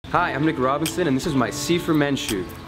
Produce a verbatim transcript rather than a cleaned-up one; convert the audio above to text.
Hi, I'm Nick Robinson, and this is my C for Men shoe.